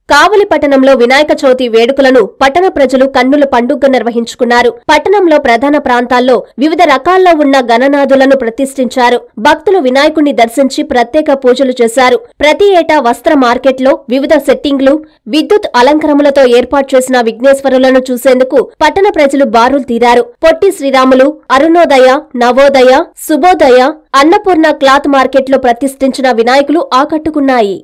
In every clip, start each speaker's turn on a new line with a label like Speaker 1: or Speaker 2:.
Speaker 1: కావలి పట్టణంలో వినాయక చవితి వేడుకలను పట్టణ ప్రజలు కన్నుల పండుగగా నిర్వహించుకున్నారు. పట్టణంలో ప్రధాన ప్రాంతాల్లో వివిధ రకాల్లో ఉన్న గణనాథులను ప్రతిష్ఠించారు. భక్తులు వినాయకుణ్ణి దర్శించి ప్రత్యేక పూజలు చేశారు. ప్రతి ఏటా వస్త్ర మార్కెట్లో వివిధ సెట్టింగ్లు, విద్యుత్ అలంకరములతో ఏర్పాటు చేసిన విఘ్నేశ్వరులను చూసేందుకు పట్టణ ప్రజలు బారులు తీరారు. పొట్టి శ్రీరాములు, అరుణోదయ, నవోదయ, శుభోదయ, అన్నపూర్ణ క్లాత్ మార్కెట్లో ప్రతిష్ఠించిన వినాయకులు ఆకట్టుకున్నాయి.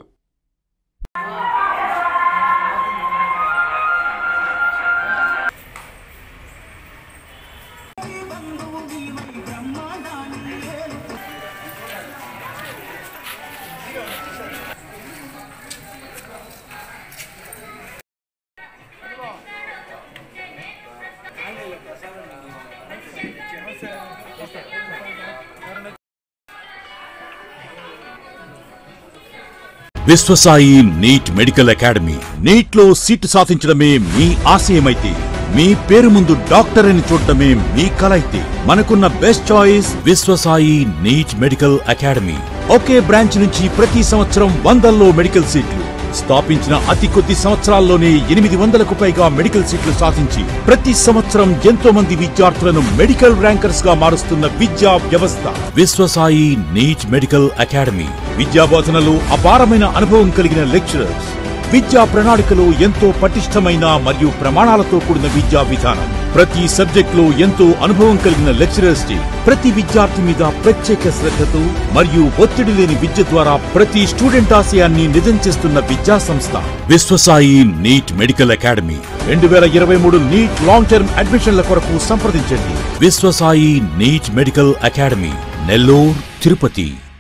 Speaker 2: Vishwasai NEET medical academy. NEET లో సీటు సాధించడమే మీ ఆశయమైతే, మీ పేరు ముందు డాక్టర్ అని చూడటమే మీ కల అయితే, మనకున్న best choice Vishwasai NEET medical academy. ఒకే బ్రాంచ్ నుంచి ప్రతి సంవత్సరం వందల్లో మెడికల్ సీట్లు. స్థాపించిన అతి కొద్ది సంవత్సరాల్లోనే 800కు పైగా మెడికల్ సీట్లు సాధించి ప్రతి సంవత్సరం ఎంతో మంది విద్యార్థులను మెడికల్ ర్యాంకర్స్ గా మారుస్తున్న విద్యా వ్యవస్థ విశ్వసాయి నీట్ మెడికల్ అకాడమీ. విద్యా బోధనలో అపారమైన అనుభవం కలిగిన లెక్చరర్స్, విద్యా ప్రణాళికలో ఎంతో పటిష్టమైన మరియు ప్రమాణాలతో కూడిన విద్యా విధానం. ప్రతి సబ్జెక్ట్ లో ఎంతో అనుభవం కలిగిన లెక్చరర్స్ చే ప్రతి విద్యార్థి మీద ప్రత్యేక శ్రద్ధతో మరియు ఒత్తిడి లేని విద్య ద్వారా ప్రతి స్టూడెంట్ ఆశయాన్ని నిజం చేస్తున్న విద్యా సంస్థ Vishwasai NEET medical academy. 2023 NEET long term అడ్మిషన్ల కొరకు సంప్రదించండి. Vishwasai NEET medical academy, Nellore, Tirupati.